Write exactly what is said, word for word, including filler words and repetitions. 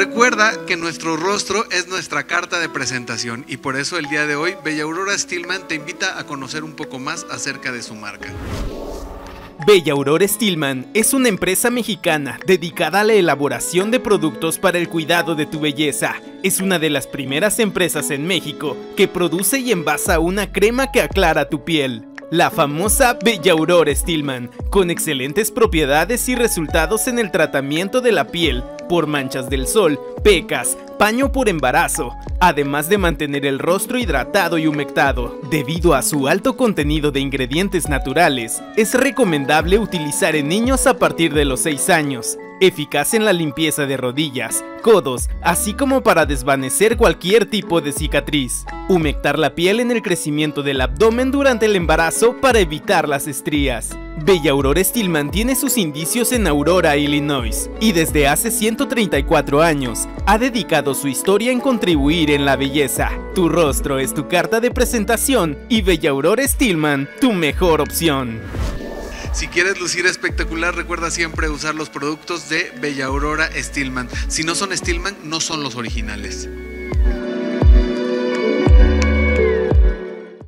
Recuerda que nuestro rostro es nuestra carta de presentación y por eso el día de hoy Bella Aurora Stillman te invita a conocer un poco más acerca de su marca. Bella Aurora Stillman es una empresa mexicana dedicada a la elaboración de productos para el cuidado de tu belleza. Es una de las primeras empresas en México que produce y envasa una crema que aclara tu piel. La famosa Bella Aurora Stillman, con excelentes propiedades y resultados en el tratamiento de la piel por manchas del sol, pecas, paño por embarazo, además de mantener el rostro hidratado y humectado. Debido a su alto contenido de ingredientes naturales, es recomendable utilizar en niños a partir de los seis años. Eficaz en la limpieza de rodillas, codos, así como para desvanecer cualquier tipo de cicatriz. Humectar la piel en el crecimiento del abdomen durante el embarazo para evitar las estrías. Bella Aurora Stillman tiene sus indicios en Aurora, Illinois, y desde hace ciento treinta y cuatro años ha dedicado su historia en contribuir en la belleza. Tu rostro es tu carta de presentación y Bella Aurora Stillman, tu mejor opción. Si quieres lucir espectacular, recuerda siempre usar los productos de Bella Aurora Stillman. Si no son Stillman, no son los originales.